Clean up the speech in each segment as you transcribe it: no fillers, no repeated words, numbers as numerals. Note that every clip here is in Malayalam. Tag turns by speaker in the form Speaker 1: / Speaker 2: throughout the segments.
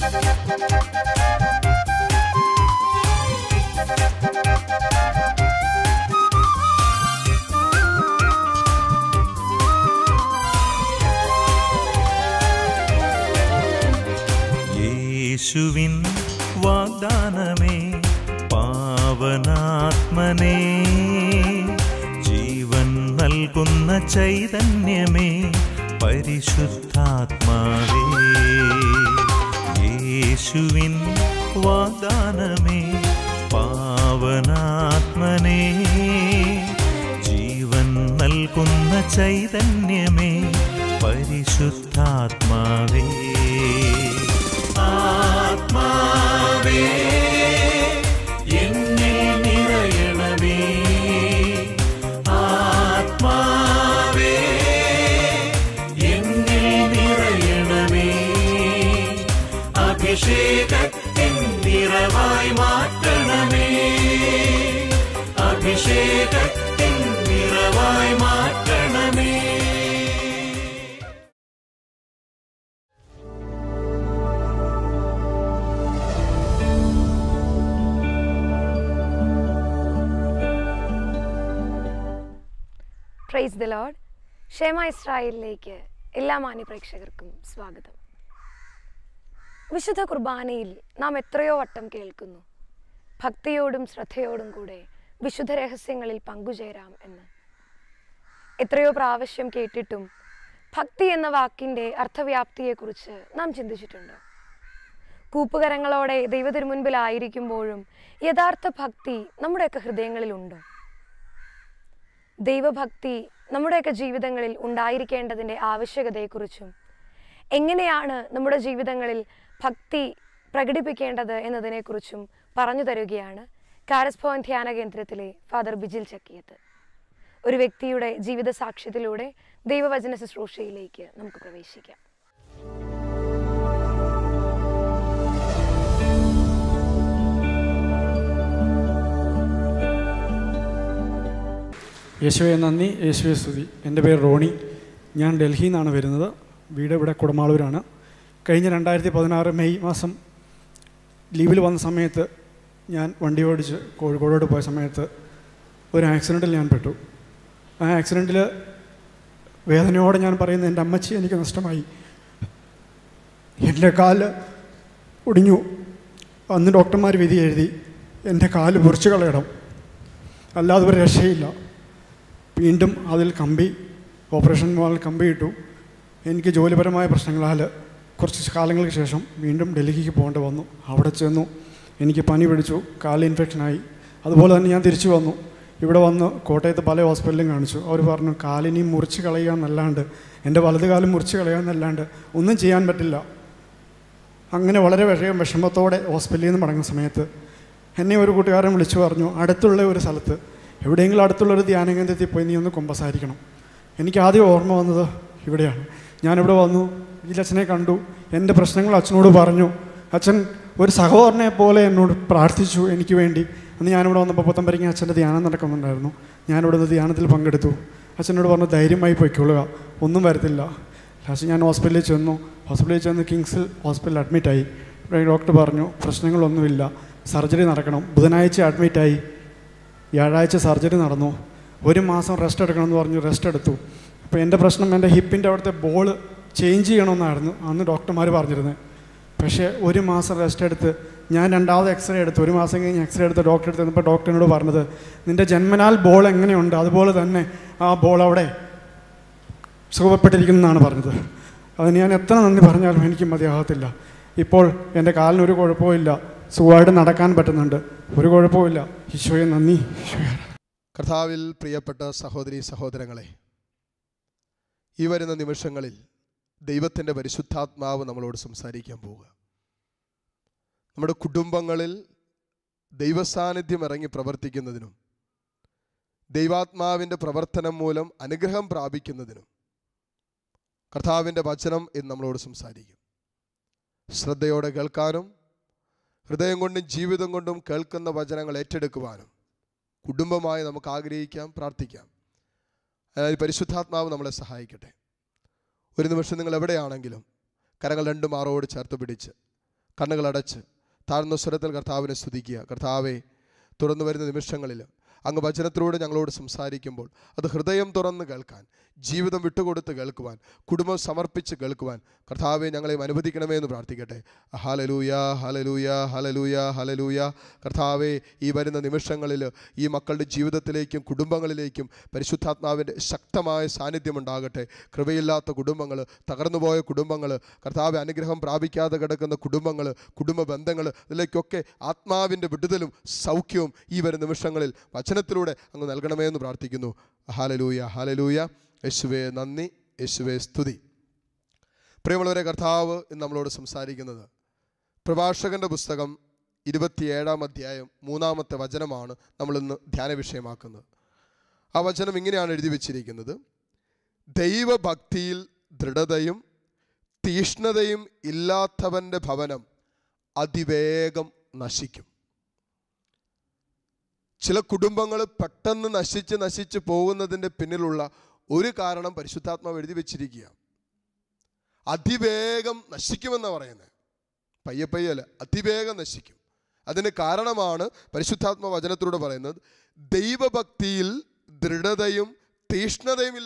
Speaker 1: യേശുവിൻ വാഗ്ദാനമേ പാവനാത്മനേ, ജീവൻ നൽകുന്ന ചൈതന്യമേ പരിശുദ്ധാത്മാവേ. യേശുവിൻ വാഗ്ദാനമേ പാവനാത്മനേ, ജീവൻ നൽകുന്ന ചൈതന്യമേ പരിശുദ്ധാത്മാവേ. ആത്മാവേ എന്നിൽ നിറയണമേ, ആത്മാവേ എന്നിൽ നിറയണമേ, അഭിഷേകത്തിൻ നിറവായി മാറ്റണമേ, അഭിഷേകത്തിൻ നിറവായി മാറ്റണമേ.
Speaker 2: Praise the Lord. ഷെമ ഇസ്രായേലിലേക്ക് എല്ലാ മാന്യ പ്രേക്ഷകർക്കും സ്വാഗതം. വിശുദ്ധ കുർബാനയിൽ നാം എത്രയോ വട്ടം കേൾക്കുന്നു, ഭക്തിയോടും ശ്രദ്ധയോടും കൂടെ വിശുദ്ധ രഹസ്യങ്ങളിൽ പങ്കുചേരാം എന്ന്. എത്രയോ പ്രാവശ്യം കേട്ടിട്ടും ഭക്തി എന്ന വാക്കിൻ്റെ അർത്ഥവ്യാപ്തിയെക്കുറിച്ച് നാം ചിന്തിച്ചിട്ടുണ്ടോ? കൂപ്പുകരങ്ങളോടെ ദൈവത്തിരുമുൻപിലായിരിക്കുമ്പോഴും യഥാർത്ഥ ഭക്തി നമ്മുടെയൊക്കെ ഹൃദയങ്ങളിലുണ്ടോ? ദൈവഭക്തി നമ്മുടെയൊക്കെ ജീവിതങ്ങളിൽ ഉണ്ടായിരിക്കേണ്ടതിൻ്റെ ആവശ്യകതയെക്കുറിച്ചും എങ്ങനെയാണ് നമ്മുടെ ജീവിതങ്ങളിൽ ഭക്തി പ്രകടിപ്പിക്കേണ്ടത് എന്നതിനെക്കുറിച്ചും പറഞ്ഞു തരുകയാണ് കാരസ് ഭവൻ ധ്യാന കേന്ദ്രത്തിലെ ഫാദർ ബിജിൽ ചക്കിയത്ത്. ഒരു വ്യക്തിയുടെ ജീവിത സാക്ഷ്യത്തിലൂടെ ദൈവവചന ശുശ്രൂഷയിലേക്ക് നമുക്ക് പ്രവേശിക്കാം.
Speaker 3: യേശുവെ നന്ദി, യേശുവെ സ്തുതി. എൻ്റെ പേര് റോണി. ഞാൻ ഡൽഹിയിൽ നിന്നാണ് വരുന്നത്. വീട് ഇവിടെ കുടമാളൂരാണ്. കഴിഞ്ഞ 2016 മെയ് മാസം ലീവിൽ വന്ന സമയത്ത് ഞാൻ വണ്ടി ഓടിച്ച് കോഴിക്കോടോട് പോയ സമയത്ത് ഒരു ആക്സിഡൻറ്റിൽ ഞാൻ പെട്ടു. ആ ആക്സിഡൻറ്റിൽ വേദനയോടെ ഞാൻ പറയുന്നത്, എൻ്റെ അമ്മച്ചി എനിക്ക് നഷ്ടമായി. എൻ്റെ കാല് ഒടിഞ്ഞു. അന്ന് ഡോക്ടർമാർ വിധി എഴുതി എൻ്റെ കാല് മുറിച്ച് കളയണം, അല്ലാതെ ഒരു രക്ഷയില്ല. വീണ്ടും അതിൽ ഓപ്പറേഷൻ വാളിൽ കമ്പി ഇട്ടു. എനിക്ക് ജോലിപരമായ പ്രശ്നങ്ങളാൽ കുറച്ച് കാലങ്ങൾക്ക് ശേഷം വീണ്ടും ഡൽഹിക്ക് പോകേണ്ടി വന്നു. അവിടെ ചെന്നു, എനിക്ക് പനി പിടിച്ചു, കാല് ഇൻഫെക്ഷനായി. അതുപോലെ തന്നെ ഞാൻ തിരിച്ചു വന്നു. ഇവിടെ വന്ന് കോട്ടയത്ത് പല ഹോസ്പിറ്റലിലും കാണിച്ചു. അവർ പറഞ്ഞു കാലിനി മുറിച്ച് കളയുക എന്നല്ലാണ്ട്, എൻ്റെ വലത് കാലം മുറിച്ച് കളയുക എന്നല്ലാണ്ട് ഒന്നും ചെയ്യാൻ പറ്റില്ല. അങ്ങനെ വളരെ വിഷമത്തോടെ ഹോസ്പിറ്റലിൽ നിന്ന് മടങ്ങുന്ന സമയത്ത് എന്നെ ഒരു കൂട്ടുകാരൻ വിളിച്ചു പറഞ്ഞു, അടുത്തുള്ള ഒരു സ്ഥലത്ത് എവിടെയെങ്കിലും അടുത്തുള്ളൊരു ധ്യാന കേന്ദ്രത്തിൽ പോയി നീ ഒന്ന് കുമ്പസാരിക്കണം. എനിക്ക് ആദ്യം ഓർമ്മ വന്നത് ഇവിടെയാണ്. ഞാനിവിടെ വന്നു, അച്ഛനെ കണ്ടു, എൻ്റെ പ്രശ്നങ്ങൾ അച്ഛനോട് പറഞ്ഞു. അച്ഛൻ ഒരു സഹോദരനെ പോലെ എന്നോട് പ്രാർത്ഥിച്ചു എനിക്ക് വേണ്ടി. അന്ന് ഞാനിവിടെ വന്നപ്പോൾ പുത്തമ്പരിങ്ങ അച്ഛൻ്റെ ധ്യാനം നടക്കുന്നുണ്ടായിരുന്നു. ഞാനിവിടെ നിന്ന് ധ്യാനത്തിൽ പങ്കെടുത്തു. അച്ഛനോട് പറഞ്ഞു ധൈര്യമായി പൊയ്ക്കൊള്ളുക, ഒന്നും വരത്തില്ല. ലാസ്റ്റ് ഞാൻ ഹോസ്പിറ്റലിൽ ചെന്ന് കിങ്സിൽ ഹോസ്പിറ്റലിൽ അഡ്മിറ്റായി. ഡോക്ടർ പറഞ്ഞു പ്രശ്നങ്ങളൊന്നുമില്ല, സർജറി നടക്കണം. ബുധനാഴ്ച അഡ്മിറ്റായി, വ്യാഴാഴ്ച സർജറി നടന്നു. 1 മാസം റെസ്റ്റ് എടുക്കണമെന്ന് പറഞ്ഞു, റെസ്റ്റ് എടുത്തു. അപ്പോൾ എൻ്റെ പ്രശ്നം എൻ്റെ ഹിപ്പിൻ്റെ അവിടുത്തെ ബോൾ ചേഞ്ച് ചെയ്യണമെന്നായിരുന്നു അന്ന് ഡോക്ടർമാർ പറഞ്ഞിരുന്നത്. പക്ഷേ 1 മാസം റെസ്റ്റ് എടുത്ത് ഞാൻ രണ്ടാമത് എക്സ്റേ എടുത്തു. 1 മാസം കഴിഞ്ഞ് എക്സ്റേ എടുത്ത് ഡോക്ടറെ അടുത്ത് ചെന്നപ്പോൾ ഡോക്ടറിനോട് പറഞ്ഞത്, നിൻ്റെ ജന്മനാൽ ബോൾ എങ്ങനെയുണ്ട് അതുപോലെ തന്നെ ആ ബോൾ അവിടെ സുഖപ്പെട്ടിരിക്കുന്നതാണ് പറഞ്ഞത്. അതിന് ഞാൻ എത്ര നന്ദി പറഞ്ഞാലും എനിക്ക് മതിയാകത്തില്ല. ഇപ്പോൾ എൻ്റെ കാലിനൊരു കുഴപ്പമില്ല, സുഖമായിട്ട് നടക്കാൻ പറ്റുന്നുണ്ട്, ഒരു കുഴപ്പമില്ല. ഈശോയെ നന്ദി.
Speaker 4: കർത്താവിൽ പ്രിയപ്പെട്ട സഹോദരീ സഹോദരങ്ങളെ, ഈ വരുന്ന നിമിഷങ്ങളിൽ ദൈവത്തിൻ്റെ പരിശുദ്ധാത്മാവ് നമ്മളോട് സംസാരിക്കാൻ പോവുക. നമ്മുടെ കുടുംബങ്ങളിൽ ദൈവസാന്നിധ്യം ഇറങ്ങി പ്രവർത്തിക്കുന്നതിനും ദൈവാത്മാവിൻ്റെ പ്രവർത്തനം മൂലം അനുഗ്രഹം പ്രാപിക്കുന്നതിനും കർത്താവിൻ്റെ വചനം ഇന്ന് നമ്മളോട് സംസാരിക്കും. ശ്രദ്ധയോടെ കേൾക്കാനും ഹൃദയം കൊണ്ടും ജീവിതം കൊണ്ടും കേൾക്കുന്ന വചനങ്ങൾ ഏറ്റെടുക്കുവാനും കുടുംബമായി നമുക്ക് ആഗ്രഹിക്കാം, പ്രാർത്ഥിക്കാം. അതായത് പരിശുദ്ധാത്മാവ് നമ്മളെ സഹായിക്കട്ടെ. ഒരു നിമിഷം നിങ്ങൾ എവിടെയാണെങ്കിലും കരങ്ങൾ 2 മാറോട് ചേർത്ത് പിടിച്ച് കണ്ണുകളടച്ച് താഴ്ന്ന സ്വരത്തിൽ കർത്താവിനെ സ്തുതിക്കുക. കർത്താവെ, തുറന്നു വരുന്ന നിമിഷങ്ങളിൽ അങ്ങ് വചനത്തിലൂടെ ഞങ്ങളോട് സംസാരിക്കുമ്പോൾ അത് ഹൃദയം തുറന്ന് കേൾക്കാൻ, ജീവിതം വിട്ടുകൊടുത്ത് കേൾക്കുവാൻ, കുടുംബം സമർപ്പിച്ച് കേൾക്കുവാൻ കർത്താവെ ഞങ്ങളെ അനുവദിക്കണമേ എന്ന് പ്രാർത്ഥിക്കട്ടെ. ഹല്ലേലൂയ, ഹല്ലേലൂയ, ഹല്ലേലൂയ, ഹല്ലേലൂയ. കർത്താവെ, ഈ വരുന്ന നിമിഷങ്ങളിൽ ഈ മക്കളുടെ ജീവിതത്തിലേക്കും കുടുംബങ്ങളിലേക്കും പരിശുദ്ധാത്മാവിൻ്റെ ശക്തമായ സാന്നിധ്യം ഉണ്ടാകട്ടെ. കൃപയില്ലാത്ത കുടുംബങ്ങൾ, തകർന്നുപോയ കുടുംബങ്ങൾ, കർത്താവെ അനുഗ്രഹം പ്രാപിക്കാതെ കിടക്കുന്ന കുടുംബങ്ങൾ, കുടുംബ ബന്ധങ്ങൾ, ഇതിലേക്കൊക്കെ ആത്മാവിൻ്റെ വിടുതലും സൗഖ്യവും ഈ വരുന്ന നിമിഷങ്ങളിൽ വചനത്തിലൂടെ അങ്ങ് നൽകണമേ എന്ന് പ്രാർത്ഥിക്കുന്നു. ഹല്ലേലൂയ, ഹല്ലേലൂയ. യേശുവേ നന്ദി, യേശുവേ സ്തുതി. പ്രിയമുള്ളവരെ, കർത്താവ് ഇന്ന് നമ്മളോട് സംസാരിക്കുന്നത് പ്രഭാഷകൻ്റെ പുസ്തകം 27-ാം അധ്യായം 3-ാമത്തെ വചനമാണ് നമ്മളിന്ന് ധ്യാന വിഷയമാക്കുന്നത്. ആ വചനം ഇങ്ങനെയാണ് എഴുതി വച്ചിരിക്കുന്നത്: ദൈവഭക്തിയിൽ ദൃഢതയും തീഷ്ണതയും ഇല്ലാത്തവൻ്റെ ഭവനം അതിവേഗം നശിക്കും. ചില കുടുംബങ്ങൾ പെട്ടെന്ന് നശിച്ച് പോകുന്നതിൻ്റെ പിന്നിലുള്ള ഒരു കാരണം പരിശുദ്ധാത്മാവ് എഴുതി വെച്ചിരിക്കുക. അതിവേഗം നശിക്കുമെന്നാണ് പറയുന്നത്. പയ്യല്ല, അതിവേഗം നശിക്കും. അതിന് കാരണമാണ് പരിശുദ്ധാത്മ വചനത്തിലൂടെ പറയുന്നത്, ദൈവഭക്തിയിൽ ദൃഢതയും തീഷ്ണതയുമില്ല.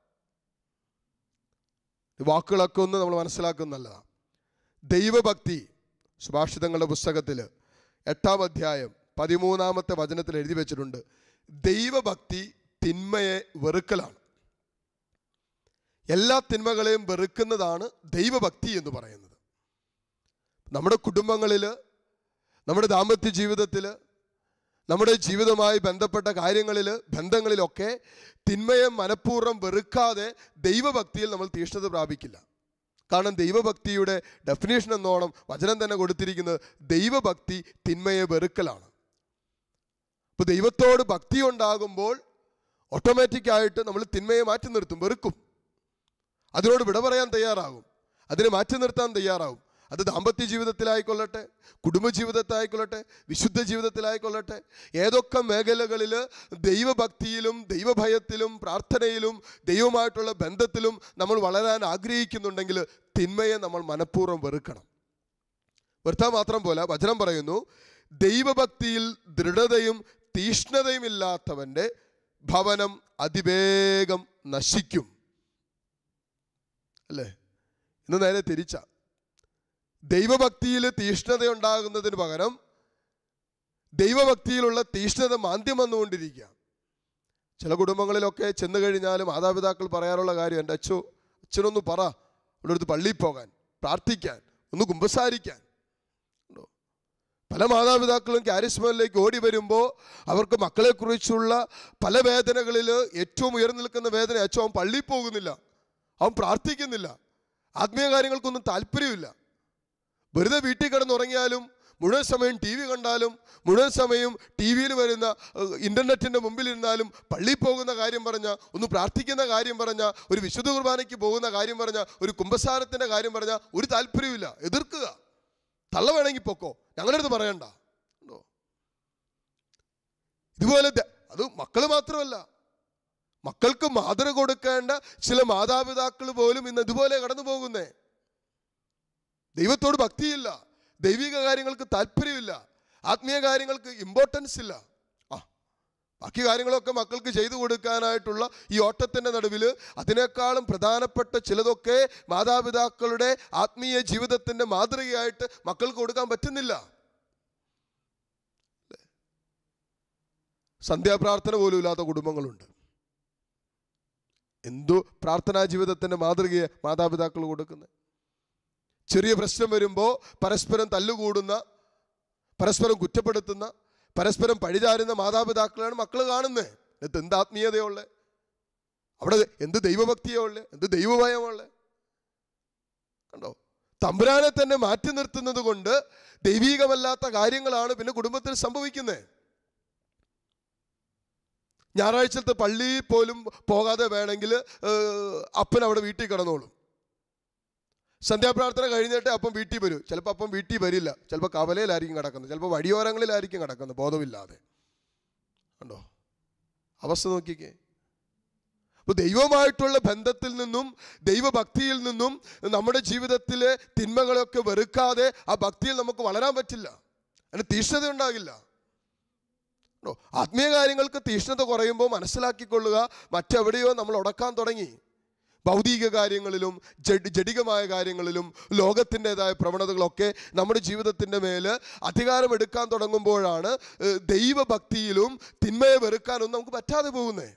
Speaker 4: വാക്കുകളൊക്കെ ഒന്ന് നമ്മൾ മനസ്സിലാക്കുന്നതാണ്. ദൈവഭക്തി സുഭാഷിതങ്ങളുടെ പുസ്തകത്തിൽ 8-ാം അധ്യായം 13-ാമത്തെ വചനത്തിൽ എഴുതി വെച്ചിട്ടുണ്ട്, ദൈവഭക്തി തിന്മയെ വെറുക്കലാണ്. എല്ലാ തിന്മകളെയും വെറുക്കുന്നതാണ് ദൈവഭക്തി എന്ന് പറയുന്നത്. നമ്മുടെ കുടുംബങ്ങളിൽ, നമ്മുടെ ദാമ്പത്യ ജീവിതത്തിൽ, നമ്മുടെ ജീവിതവുമായി ബന്ധപ്പെട്ട കാര്യങ്ങളിൽ, ബന്ധങ്ങളിലൊക്കെ തിന്മയെ മനഃപൂർവ്വം വെറുക്കാതെ ദൈവഭക്തിയിൽ നമ്മൾ തീഷ്ണത പ്രാപിക്കില്ല. കാരണം ദൈവഭക്തിയുടെ ഡെഫിനേഷൻ എന്നോണം വചനം തന്നെ കൊടുത്തിരിക്കുന്നത് ദൈവഭക്തി തിന്മയെ വെറുക്കലാണ്. അപ്പോൾ ദൈവത്തോട് ഭക്തി ഉണ്ടാകുമ്പോൾ ഓട്ടോമാറ്റിക്കായിട്ട് നമ്മൾ തിന്മയെ മാറ്റി നിർത്തും, വെറുക്കും. അതിനോട് വിട പറയാൻ തയ്യാറാകും, അതിനെ മാറ്റി നിർത്താൻ തയ്യാറാകും. അത് ദാമ്പത്യ ജീവിതത്തിലായിക്കൊള്ളട്ടെ, കുടുംബജീവിതത്തിലായിക്കൊള്ളട്ടെ, വിശുദ്ധ ജീവിതത്തിലായിക്കൊള്ളട്ടെ, ഏതൊക്കെ മേഖലകളിൽ ദൈവഭക്തിയിലും ദൈവഭയത്തിലും പ്രാർത്ഥനയിലും ദൈവമായിട്ടുള്ള ബന്ധത്തിലും നമ്മൾ വളരാൻ ആഗ്രഹിക്കുന്നുണ്ടെങ്കിൽ തിന്മയെ നമ്മൾ മനഃപൂർവ്വം വെറുക്കണം. വെറുത്താൽ മാത്രം പോലെ വചനം പറയുന്നു, ദൈവഭക്തിയിൽ ദൃഢതയും തീഷ്ണതയും ഇല്ലാത്തവൻ്റെ ഭവനം അതിവേഗം നശിക്കും. അല്ലേ? ഇന്ന് നേരെ തിരിച്ച, ദൈവഭക്തിയിൽ തീഷ്ണത ഉണ്ടാകുന്നതിന് പകരം ദൈവഭക്തിയിലുള്ള തീഷ്ണത മാന്ദ്യം വന്നുകൊണ്ടിരിക്കുക. ചില കുടുംബങ്ങളിലൊക്കെ ചെന്ന് കഴിഞ്ഞാൽ മാതാപിതാക്കൾ പറയാറുള്ള കാര്യം, എൻ്റെ അച്ഛനൊന്ന് പറ അവിടെ അടുത്ത് പള്ളിയിൽ പോകാൻ, പ്രാർത്ഥിക്കാൻ, ഒന്ന് കുമ്പസാരിക്കാൻ. പല മാതാപിതാക്കളും കാരിസ്മയിലേക്ക് ഓടി വരുമ്പോൾ അവർക്ക് മക്കളെക്കുറിച്ചുള്ള പല വേദനകളിൽ ഏറ്റവും ഉയർന്നു നിൽക്കുന്ന വേദന, അച്ഛൻ അവൻ പള്ളിയിൽ പോകുന്നില്ല, അവൻ പ്രാർത്ഥിക്കുന്നില്ല, ആത്മീയ കാര്യങ്ങൾക്കൊന്നും താല്പര്യമില്ല. വെറുതെ വീട്ടിൽ കിടന്നുറങ്ങിയാലും, മുഴുവൻ സമയം ടി വി കണ്ടാലും, മുഴുവൻ സമയം ടി വിയിൽ വരുന്ന ഇൻ്റർനെറ്റിൻ്റെ മുമ്പിലിരുന്നാലും, പള്ളിയിൽ പോകുന്ന കാര്യം പറഞ്ഞാൽ, ഒന്ന് പ്രാർത്ഥിക്കുന്ന കാര്യം പറഞ്ഞാൽ, ഒരു വിശുദ്ധ കുർബാനയ്ക്ക് പോകുന്ന കാര്യം പറഞ്ഞാൽ, ഒരു കുമ്പസാരത്തിൻ്റെ കാര്യം പറഞ്ഞാൽ ഒരു താല്പര്യമില്ല. എതിർക്കുക, തള്ള വേണമെങ്കിൽ പൊക്കോ, ഞങ്ങളുടെ അടുത്ത് പറയണ്ട. ഇതുപോലെ അത് മക്കൾ മാത്രമല്ല, മക്കൾക്ക് മാതൃക കൊടുക്കേണ്ട ചില മാതാപിതാക്കൾ പോലും ഇന്ന് ഇതുപോലെ കടന്നു പോകുന്നേ. ദൈവത്തോട് ഭക്തിയില്ല, ദൈവിക കാര്യങ്ങൾക്ക് താല്പര്യമില്ല, ആത്മീയ കാര്യങ്ങൾക്ക് ഇമ്പോർട്ടൻസ് ഇല്ല. ബാക്കി കാര്യങ്ങളൊക്കെ മക്കൾക്ക് ചെയ്തു കൊടുക്കാനായിട്ടുള്ള ഈ ഓട്ടത്തിൻ്റെ നടുവിൽ അതിനേക്കാളും പ്രധാനപ്പെട്ട ചിലതൊക്കെ മാതാപിതാക്കളുടെ ആത്മീയ ജീവിതത്തിൻ്റെ മാതൃകയായിട്ട് മക്കൾക്ക് കൊടുക്കാൻ പറ്റുന്നില്ല. സന്ധ്യാപ്രാർത്ഥന പോലും ഇല്ലാത്ത കുടുംബങ്ങളുണ്ട്. എന്തോ പ്രാർത്ഥനാ ജീവിതത്തിൻ്റെ മാതൃകയെ മാതാപിതാക്കൾ കൊടുക്കുന്നത്. ചെറിയ പ്രശ്നം വരുമ്പോൾ പരസ്പരം തല്ലുകൂടുന്ന, പരസ്പരം കുറ്റപ്പെടുത്തുന്ന, പരസ്പരം പഴിചാരുന്ന മാതാപിതാക്കളാണ് മക്കൾ കാണുന്നത്. എന്നിട്ട് എന്ത് ആത്മീയതയുള്ളത് അവിടെ? എന്ത് ദൈവഭക്തിയുള്ളത്? എന്ത് ദൈവഭയമുള്ളത്? കണ്ടോ? തമ്പുരാനെ തന്നെ മാറ്റി നിർത്തുന്നത് കൊണ്ട് ദൈവീകമല്ലാത്ത കാര്യങ്ങളാണ് പിന്നെ കുടുംബത്തിൽ സംഭവിക്കുന്നത്. ഞായറാഴ്ചത്തെ പള്ളിയിൽ പോലും പോകാതെ വേണമെങ്കിൽ അപ്പൻ അവിടെ വീട്ടിൽ കിടന്നോളും. സന്ധ്യാപ്രാർത്ഥന കഴിഞ്ഞിട്ട് അപ്പം വീട്ടിൽ വരും. ചിലപ്പോൾ അപ്പം വീട്ടിൽ വരില്ല, ചിലപ്പോൾ കവലയിലായിരിക്കും കിടക്കുന്നത്, ചിലപ്പോൾ വഴിയോരങ്ങളിലായിരിക്കും കിടക്കുന്നത് ബോധമില്ലാതെ. കണ്ടോ അവസ്ഥ? നോക്കിക്കേ. ഇപ്പോൾ ദൈവമായിട്ടുള്ള ബന്ധത്തിൽ നിന്നും ദൈവഭക്തിയിൽ നിന്നും നമ്മുടെ ജീവിതത്തിലെ തിന്മകളൊക്കെ വെറുക്കാതെ ആ ഭക്തിയിൽ നമുക്ക് വളരാൻ പറ്റില്ല. അതിന് തീഷ്ണത ഉണ്ടാകില്ല. ആത്മീയ കാര്യങ്ങൾക്ക് തീഷ്ണത കുറയുമ്പോൾ മനസ്സിലാക്കിക്കൊള്ളുക, മറ്റെവിടെയോ നമ്മൾ ഉടക്കാൻ തുടങ്ങി. ഭൗതിക കാര്യങ്ങളിലും ജഡികമായ കാര്യങ്ങളിലും ലോകത്തിൻ്റെതായ പ്രവണതകളൊക്കെ നമ്മുടെ ജീവിതത്തിൻ്റെ മേൽ അധികാരമെടുക്കാൻ തുടങ്ങുമ്പോഴാണ് ദൈവഭക്തിയിലും തിന്മയെ വെറുക്കാനൊന്നും നമുക്ക് പറ്റാതെ പോകുന്നത്.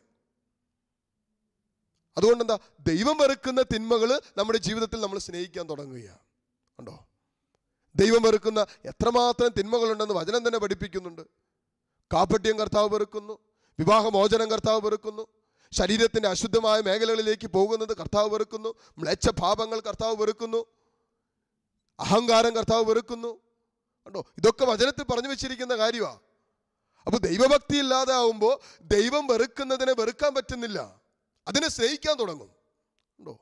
Speaker 4: അതുകൊണ്ടെന്താ, ദൈവം വെറുക്കുന്ന തിന്മകൾ നമ്മുടെ ജീവിതത്തിൽ നമ്മൾ സ്നേഹിക്കാൻ തുടങ്ങുകയാണ്. ഉണ്ടോ? ദൈവം വെറുക്കുന്ന എത്രമാത്രം തിന്മകളുണ്ടെന്ന് വചനം തന്നെ പഠിപ്പിക്കുന്നുണ്ട്. കാപട്യം കർത്താവ് വെറുക്കുന്നു, വിവാഹമോചനം കർത്താവ് വെറുക്കുന്നു, ശരീരത്തിൻ്റെ അശുദ്ധമായ മേഖലകളിലേക്ക് പോകുന്നത് കർത്താവ് വെറുക്കുന്നു, മ്ലേച്ഛ പാപങ്ങൾ കർത്താവ് വെറുക്കുന്നു, അഹങ്കാരം കർത്താവ് വെറുക്കുന്നു. കണ്ടോ? ഇതൊക്കെ വചനത്തിൽ പറഞ്ഞു വെച്ചിരിക്കുന്ന കാര്യമാണ്. അപ്പോൾ ദൈവഭക്തി ഇല്ലാതെ ആവുമ്പോൾ ദൈവം വെറുക്കുന്നതിനെ വെറുക്കാൻ പറ്റുന്നില്ല, അതിനെ സ്നേഹിക്കാൻ തുടങ്ങും. ഉണ്ടോ?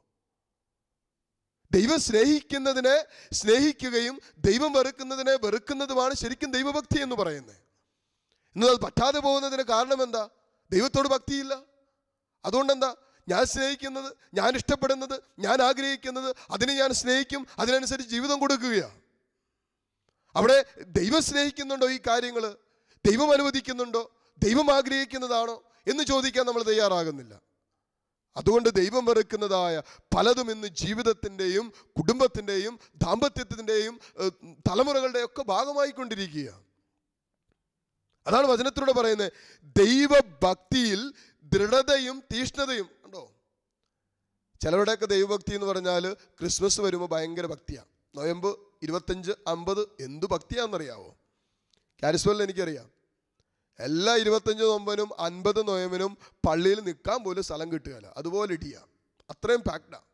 Speaker 4: ദൈവം സ്നേഹിക്കുന്നതിനെ സ്നേഹിക്കുകയും ദൈവം വെറുക്കുന്നതിനെ വെറുക്കുന്നതുമാണ് ശരിക്കും ദൈവഭക്തി എന്ന് പറയുന്നത്. എന്നാൽ അത് പറ്റാതെ പോകുന്നതിന് കാരണം എന്താ? ദൈവത്തോട് ഭക്തിയില്ല. അതുകൊണ്ടെന്താ, ഞാൻ സ്നേഹിക്കുന്നത്, ഞാൻ ഇഷ്ടപ്പെടുന്നത്, ഞാൻ ആഗ്രഹിക്കുന്നത്, അതിനെ ഞാൻ സ്നേഹിക്കും, അതിനനുസരിച്ച് ജീവിതം കൊടുക്കുകയാണ്. അവിടെ ദൈവം സ്നേഹിക്കുന്നുണ്ടോ? ഈ കാര്യങ്ങൾ ദൈവം അനുവദിക്കുന്നുണ്ടോ? ദൈവം ആഗ്രഹിക്കുന്നതാണോ എന്ന് ചോദിക്കാൻ നമ്മൾ തയ്യാറാകുന്നില്ല. അതുകൊണ്ട് ദൈവം വെറുക്കുന്നതായ പലതും ഇന്ന് ജീവിതത്തിൻ്റെയും കുടുംബത്തിൻ്റെയും ദാമ്പത്യത്തിൻ്റെയും തലമുറകളുടെ ഒക്കെ ഭാഗമായിക്കൊണ്ടിരിക്കുകയാണ്. അതാണ് വചനത്തിലൂടെ പറയുന്നത്, ദൈവഭക്തിയിൽ ദൃഢതയും തീഷ്ണതയും. ഉണ്ടോ? ചിലരുടെയൊക്കെ ദൈവഭക്തി എന്ന് പറഞ്ഞാൽ ക്രിസ്മസ് വരുമ്പോൾ ഭയങ്കര ഭക്തിയാണ്. നൊയമ്പ് 25, 50 എന്തു ഭക്തിയാണെന്നറിയാവോ? കാരിസ്മലിൽ എനിക്കറിയാം, എല്ലാ 25 നോമ്പിനും 50 നോയമ്പിനും പള്ളിയിൽ നിൽക്കാൻ പോലും സ്ഥലം കിട്ടുകയില്ല, അതുപോലെ ഇടിയ, അത്രയും പാക്ഡാണ്.